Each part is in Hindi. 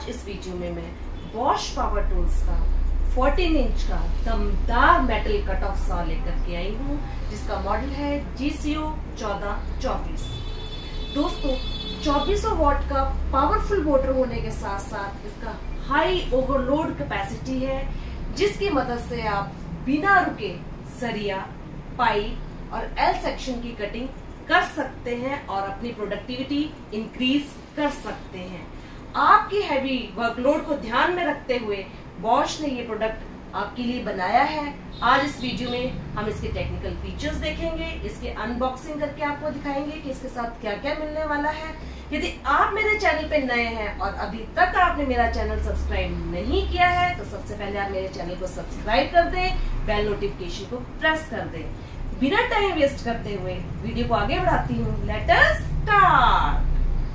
आज इस वीडियो में मैं बॉश पावर टूल्स का 14 इंच का दमदार मेटल कट ऑफ सॉ लेकर के आई हूँ, जिसका मॉडल है GCO 1424। दोस्तों 2400 वॉट का पावरफुल मोटर होने के साथ साथ इसका हाई ओवरलोड कैपेसिटी है, जिसकी मदद से आप बिना रुके सरिया, पाइप और एल सेक्शन की कटिंग कर सकते हैं और अपनी प्रोडक्टिविटी इंक्रीज कर सकते हैं। आपकी हैवी वर्कलोड को ध्यान में रखते हुए बॉश ने ये प्रोडक्ट आपके लिए बनाया है। आज इस वीडियो में हम इसके टेक्निकल फीचर्स देखेंगे, इसके अनबॉक्सिंग करके आपको दिखाएंगे कि इसके साथ क्या क्या मिलने वाला है। यदि आप मेरे चैनल पे नए हैं और अभी तक आपने मेरा चैनल सब्सक्राइब नहीं किया है तो सबसे पहले आप मेरे चैनल को सब्सक्राइब कर दें, बेल नोटिफिकेशन को प्रेस कर दें। बिना टाइम वेस्ट करते हुए वीडियो को आगे बढ़ाती हूँ। Let us start.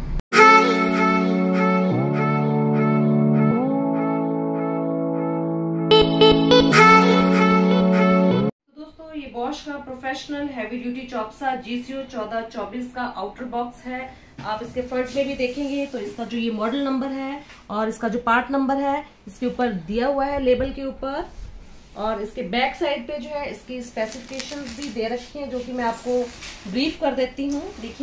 दोस्तों ये बॉश का professional heavy duty chop saw GCO 1424 का आउटर बॉक्स है। आप इसके फ्रंट में भी देखेंगे तो इसका जो ये मॉडल नंबर है और इसका जो पार्ट नंबर है इसके ऊपर दिया हुआ है लेबल के ऊपर, और इसके बैक साइड पे जो है इसकी स्पेसिफिकेशंस भी दे रखी हैं, जो कि मैं आपको ब्रीफ कर देती हूँ। देखिए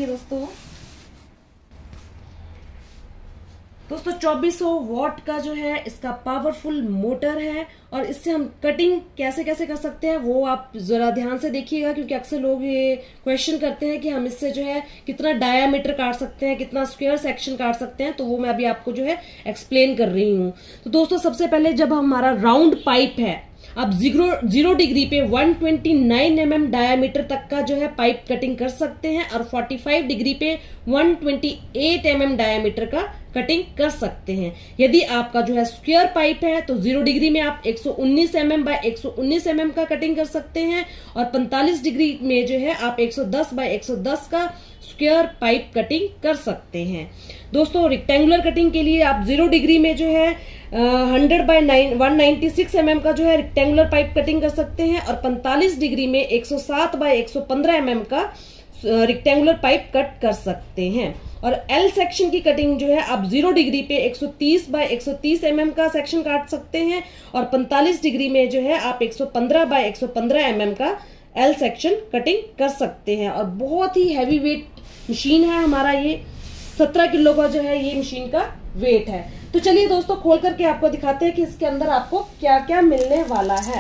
दोस्तों 2400 वॉट का जो है इसका पावरफुल मोटर है, और इससे हम कटिंग कैसे कैसे कर सकते हैं वो आप जरा ध्यान से देखिएगा, क्योंकि अक्सर लोग ये क्वेश्चन करते हैं कि हम इससे जो है कितना डायामीटर काट सकते हैं, कितना स्क्वायर सेक्शन काट सकते हैं। तो वो मैं अभी आपको जो है एक्सप्लेन कर रही हूँ। तो दोस्तों सबसे पहले जब हमारा राउंड पाइप है, आप 0 डिग्री पे 129 mm डायामीटर तक का जो है पाइप कटिंग कर सकते हैं, और 45 डिग्री पे 128 mm डायामीटर का कटिंग कर सकते हैं। यदि आपका जो है स्क्वायर पाइप है तो 0 डिग्री में आप 119 mm बाय 119 mm का कटिंग कर सकते हैं, और 45 डिग्री में जो है आप 110 बाय 110 का स्क्वायर पाइप कटिंग कर सकते हैं। दोस्तों रेक्टेंगुलर कटिंग के लिए आप 0 डिग्री में जो है 100 बाय 196 mm का जो है रेक्टेंगुलर पाइप कटिंग कर सकते हैं, और 45 डिग्री में 107 बाय 115 mm का रेक्टेंगुलर पाइप कट कर सकते हैं। और एल सेक्शन की कटिंग जो है आप 0 डिग्री पे 130 बाय 130 mm का सेक्शन काट सकते हैं, और 45 डिग्री में जो है आप 115 बाय 115 mm का एल सेक्शन कटिंग कर सकते हैं। और बहुत ही हैवी वेट मशीन है हमारा, ये 17 किलो का जो है ये मशीन का वेट है। तो चलिए दोस्तों खोल करके आपको दिखाते हैं कि इसके अंदर आपको क्या क्या मिलने वाला है।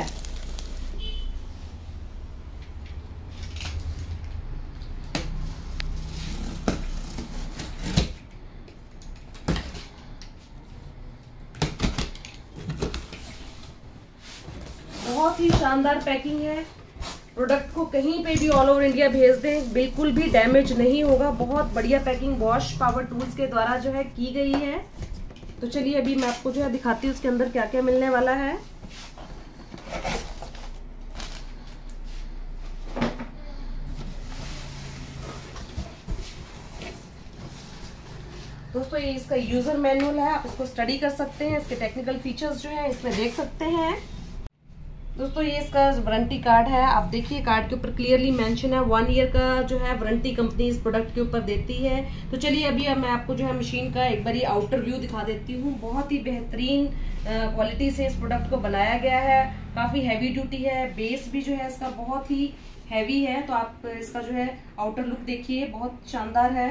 बहुत ही शानदार पैकिंग है। प्रोडक्ट को कहीं पे भी ऑल ओवर इंडिया भेज दें, बिल्कुल भी डैमेज नहीं होगा। बहुत बढ़िया पैकिंग बॉश पावर टूल्स के द्वारा जो है की गई है। तो चलिए अभी मैं आपको जो है दिखाती हूँ उसके अंदर क्या क्या मिलने वाला है। दोस्तों ये इसका यूजर मैनुअल है, आप इसको स्टडी कर सकते हैं। इसके टेक्निकल फीचर्स जो है इसमें देख सकते हैं। दोस्तों ये इसका वारंटी कार्ड है, आप देखिए कार्ड के ऊपर क्लियरली मेंशन है 1 ईयर का जो है वारंटी कंपनी इस प्रोडक्ट के ऊपर देती है। तो चलिए अभी मैं आपको जो है मशीन का एक बारी आउटर व्यू दिखा देती हूँ। बहुत ही बेहतरीन क्वालिटी से इस प्रोडक्ट को बनाया गया है, काफी हैवी ड्यूटी है। बेस भी जो है इसका बहुत ही हैवी है, तो आप इसका जो है आउटर लुक देखिए, बहुत शानदार है।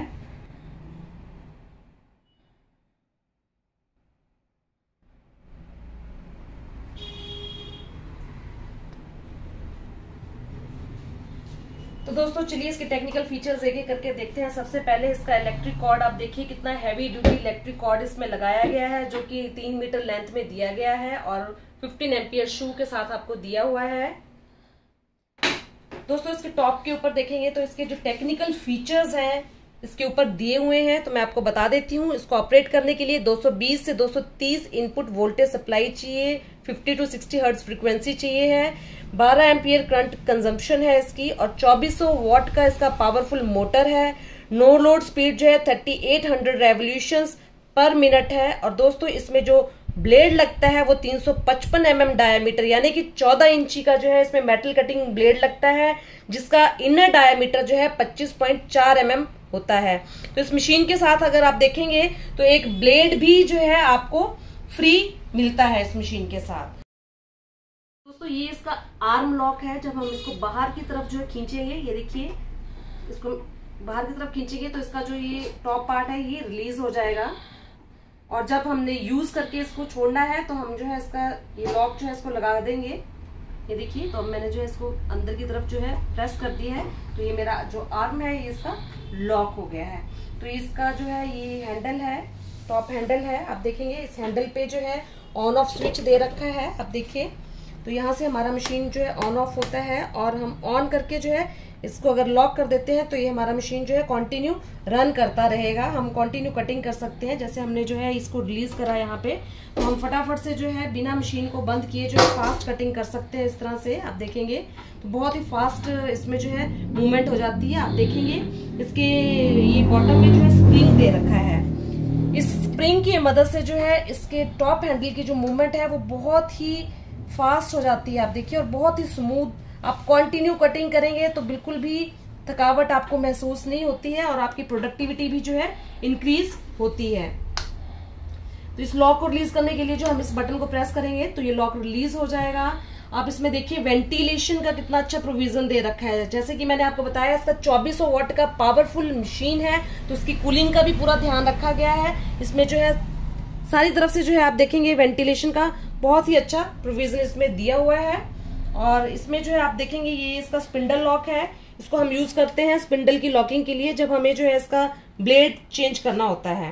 तो दोस्तों चलिए इसके टेक्निकल फीचर्स एक एक करके देखते हैं। सबसे पहले इसका इलेक्ट्रिक कॉर्ड, आप देखिए कितना हैवी ड्यूटी इलेक्ट्रिक कॉर्ड इसमें लगाया गया है, जो कि 3 मीटर लेंथ में दिया गया है, और 15 एम्पियर शू के साथ आपको दिया हुआ है। दोस्तों इसके टॉप के ऊपर देखेंगे तो इसके जो टेक्निकल फीचर्स हैं इसके ऊपर दिए हुए हैं, तो मैं आपको बता देती हूँ। इसको ऑपरेट करने के लिए 220 से 230 इनपुट वोल्टेज सप्लाई चाहिए, 50 to 60 हर्ट्ज फ्रीक्वेंसी चाहिए है, 12 एम्पियर करंट कंजम्पशन है इसकी, और 2400 वॉट का इसका पावरफुल मोटर है। नो लोड स्पीड जो है 3800 रेवोल्यूशंस पर मिनट है। और दोस्तों इसमें जो ब्लेड लगता है वो 355 mm डायमीटर यानी कि 14 इंची का जो है इसमें मेटल कटिंग ब्लेड लगता है, जिसका इनर डायमीटर जो है 25.4 mm होता है। तो इस मशीन के साथ अगर आप देखेंगे तो एक ब्लेड भी जो है आपको फ्री मिलता है इस मशीन के साथ। दोस्तों ये इसका आर्म लॉक है। जब हम इसको बाहर की तरफ जो है खींचेंगे, ये देखिए, इसको बाहर की तरफ खींचेंगे तो इसका जो ये टॉप पार्ट है ये रिलीज हो जाएगा, और जब हमने यूज करके इसको छोड़ना है तो हम जो है इसका ये लॉक जो है इसको लगा देंगे। ये देखिए, तो अब मैंने जो है इसको अंदर की तरफ जो है प्रेस कर दिया है, तो ये मेरा जो आर्म है ये इसका लॉक हो गया है। तो इसका जो है ये हैंडल है, टॉप हैंडल है। आप देखेंगे इस हैंडल पे जो है ऑन ऑफ स्विच दे रखा है। आप देखिए, तो यहाँ से हमारा मशीन जो है ऑन ऑफ होता है, और हम ऑन करके जो है इसको अगर लॉक कर देते हैं तो ये हमारा मशीन जो है कंटिन्यू रन करता रहेगा। हम कंटिन्यू कटिंग कर सकते हैं। जैसे हमने जो है इसको रिलीज करा यहाँ पे, तो हम फटाफट से जो है बिना मशीन को बंद किए जो है फास्ट कटिंग कर सकते हैं। इस तरह से आप देखेंगे तो बहुत ही फास्ट इसमें जो है मूवमेंट हो जाती है। आप देखेंगे इसके ये बॉटम में जो है स्प्रिंग दे रखा है। इस स्प्रिंग की मदद से जो है इसके टॉप हैंडल की जो मूवमेंट है वो बहुत ही फास्ट हो जाती है। आप देखिए, और बहुत ही स्मूथ। आप कंटिन्यू कटिंग करेंगे तो बिल्कुल भी थकावट आपको महसूस नहीं होती है, और आपकी प्रोडक्टिविटी भी जो है इंक्रीज होती है। तो इस लॉक को रिलीज करने के लिए जो हम इस बटन को प्रेस करेंगे तो ये लॉक रिलीज हो जाएगा। आप इसमें देखिए वेंटिलेशन का कितना अच्छा प्रोविजन दे रखा है। जैसे कि मैंने आपको बताया इसका 2400 वाट का पावरफुल मशीन है, तो इसकी कूलिंग का भी पूरा ध्यान रखा गया है। इसमें जो है सारी तरफ से जो है आप देखेंगे वेंटिलेशन का बहुत ही अच्छा प्रोविजन इसमें दिया हुआ है। और इसमें जो है आप देखेंगे ये इसका स्पिंडल लॉक है। इसको हम यूज करते हैं स्पिंडल की लॉकिंग के लिए, जब हमें जो है इसका ब्लेड चेंज करना होता है।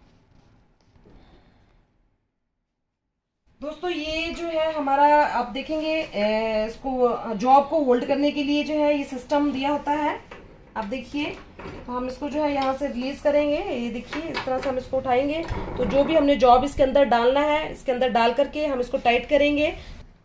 दोस्तों ये जो है हमारा, आप देखेंगे इसको जॉब को होल्ड करने के लिए जो है ये सिस्टम दिया होता है। आप देखिए, तो हम इसको जो है यहाँ से रिलीज करेंगे। ये देखिए, इस तरह से हम इसको उठाएंगे तो जो भी हमने जॉब इसके अंदर डालना है, इसके अंदर डाल करके हम इसको टाइट करेंगे।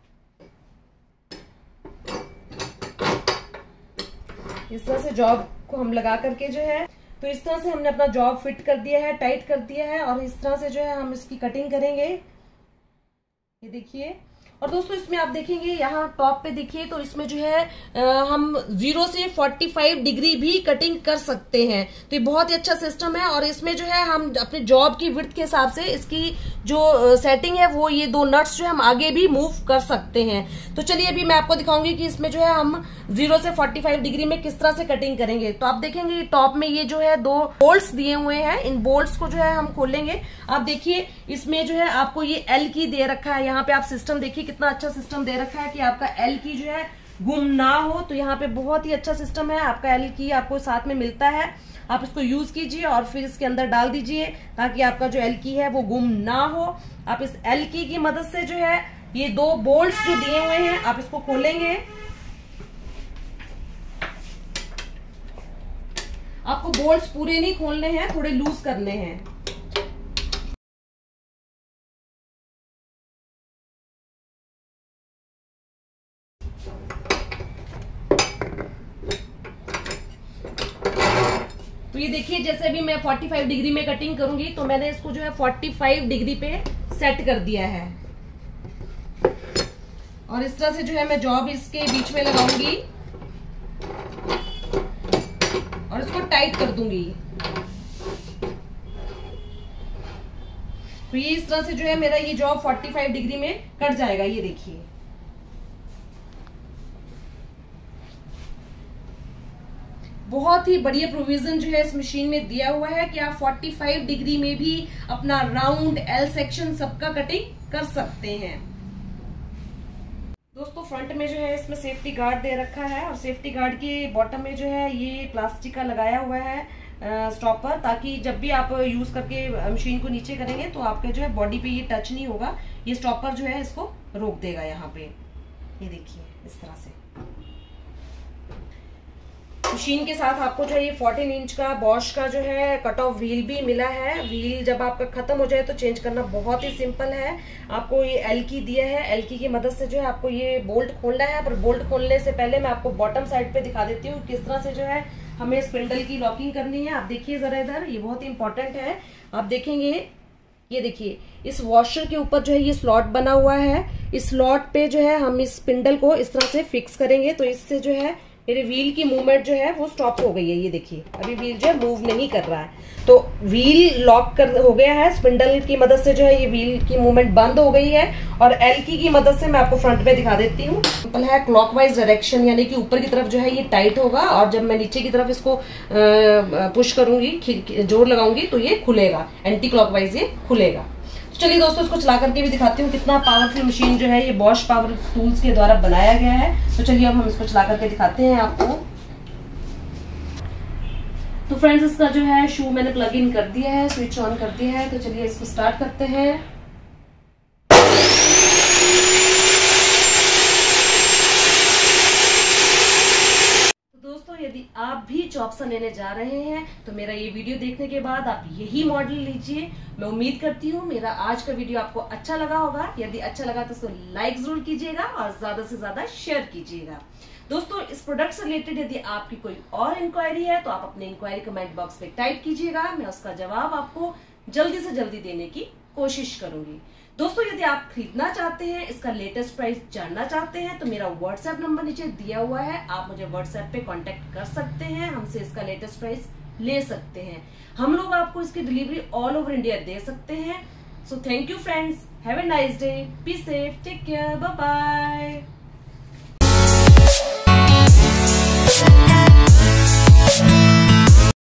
इस तरह से जॉब को हम लगा करके जो है, तो इस तरह से हमने अपना जॉब फिट कर दिया है, टाइट कर दिया है, और इस तरह से जो है हम इसकी कटिंग करेंगे। ये देखिए, और दोस्तों इसमें आप देखेंगे यहाँ टॉप पे देखिए, तो इसमें जो है हम 0 से 45 डिग्री भी कटिंग कर सकते हैं। तो ये बहुत ही अच्छा सिस्टम है, और इसमें जो है हम अपने जॉब की विड्थ के हिसाब से इसकी जो सेटिंग है वो ये 2 नट्स जो है हम आगे भी मूव कर सकते हैं। तो चलिए अभी मैं आपको दिखाऊंगी कि इसमें जो है हम 0 से 45 डिग्री में किस तरह से कटिंग करेंगे। तो आप देखेंगे टॉप में ये जो है 2 बोल्ट्स दिए हुए हैं। इन बोल्ट्स को जो है हम खोलेंगे। आप देखिए इसमें जो है आपको ये एल की दे रखा है। यहाँ पे आप सिस्टम देखिए कितना अच्छा सिस्टम दे रखा है कि आपका एल की जो है गुम ना हो। तो यहाँ पे बहुत ही अच्छा सिस्टम है, आपका एल की आपको साथ में मिलता है। आप इसको यूज कीजिए और फिर इसके अंदर डाल दीजिए ताकि आपका जो एल की है वो गुम ना हो। आप इस एल की मदद से जो है ये 2 बोल्ट्स जो दिए हुए हैं आप इसको खोलेंगे। आपको बोल्ट्स पूरे नहीं खोलने हैं, थोड़े लूज करने हैं। तो ये देखिए, जैसे भी मैं 45 डिग्री में कटिंग करूंगी तो मैंने इसको जो है 45 डिग्री पे सेट कर दिया है, और इस तरह से जो है मैं जॉब इसके बीच में लगाऊंगी और इसको टाइट कर दूंगी। तो ये इस तरह से जो है मेरा ये जॉब 45 डिग्री में कट जाएगा। ये देखिए, बहुत ही बढ़िया प्रोविजन जो है इस मशीन में दिया हुआ है कि आप 45 डिग्री में भी अपना राउंड एल सेक्शन सबका कटिंग कर सकते हैं। दोस्तों फ्रंट में जो है इसमें सेफ्टी गार्ड दे रखा है, और सेफ्टी गार्ड के बॉटम में जो है ये प्लास्टिक का लगाया हुआ है स्टॉपर, ताकि जब भी आप यूज करके मशीन को नीचे करेंगे तो आपके जो है बॉडी पे ये टच नहीं होगा। ये स्टॉपर जो है इसको रोक देगा यहाँ पे। ये देखिए इस तरह से मशीन के साथ आपको जो है ये 14 इंच का बॉश का जो है कट ऑफ व्हील भी मिला है। व्हील जब आपका खत्म हो जाए तो चेंज करना बहुत ही सिंपल है। आपको ये एल की दिया है, एल की मदद से जो है आपको ये बोल्ट खोलना है। पर बोल्ट खोलने से पहले मैं आपको बॉटम साइड पे दिखा देती हूँ किस तरह से जो है हमें स्पिंडल की लॉकिंग करनी है। आप देखिए जरा इधर, ये बहुत ही इंपॉर्टेंट है। आप देखेंगे, ये देखिए इस वॉशर के ऊपर जो है ये स्लॉट बना हुआ है। इस स्लॉट पे जो है हम इस स्पिंडल को इस तरह से फिक्स करेंगे तो इससे जो है मेरे व्हील की मूवमेंट जो है वो स्टॉप हो गई है। ये देखिए अभी व्हील जो है मूव नहीं कर रहा है, तो व्हील लॉक हो गया है। स्पिंडल की मदद से जो है ये व्हील की मूवमेंट बंद हो गई है। और एल की मदद से मैं आपको फ्रंट पे दिखा देती हूँ। सिंपल है, क्लॉकवाइज डायरेक्शन यानी कि ऊपर की तरफ जो है ये टाइट होगा, और जब मैं नीचे की तरफ इसको पुश करूंगी, जोर लगाऊंगी, तो ये खुलेगा, एंटी क्लॉकवाइज ये खुलेगा। चलिए दोस्तों इसको चला करके भी दिखाती हूँ कितना पावरफुल मशीन जो है ये बॉश पावर टूल्स के द्वारा बनाया गया है। तो चलिए अब हम इसको चला करके दिखाते हैं आपको। तो फ्रेंड्स इसका जो है शू मैंने प्लग इन कर दिया है, स्विच ऑन कर दिया है। तो चलिए इसको स्टार्ट करते हैं। यदि आप भी चॉप्सा लेने जा रहे हैं तो मेरा ये वीडियो देखने के बाद आप यही मॉडल लीजिए। मैं उम्मीद करती हूँ मेरा आज का वीडियो आपको अच्छा लगा होगा। यदि अच्छा लगा तो इसको लाइक जरूर कीजिएगा और ज्यादा से ज्यादा शेयर कीजिएगा। दोस्तों इस प्रोडक्ट से रिलेटेड यदि आपकी कोई और इंक्वायरी है तो आप अपने इंक्वायरी कमेंट बॉक्स पे टाइप कीजिएगा। मैं उसका जवाब आपको जल्दी से जल्दी देने की कोशिश करूंगी। दोस्तों यदि आप खरीदना चाहते हैं, इसका लेटेस्ट प्राइस जानना चाहते हैं, तो मेरा व्हाट्सएप नंबर नीचे दिया हुआ है। आप मुझे व्हाट्सएप पे कांटेक्ट कर सकते हैं, हमसे इसका लेटेस्ट प्राइस ले सकते हैं। हम लोग आपको इसकी डिलीवरी ऑल ओवर इंडिया दे सकते हैं। So thank you friends, have a nice day, be safe, take care, bye bye.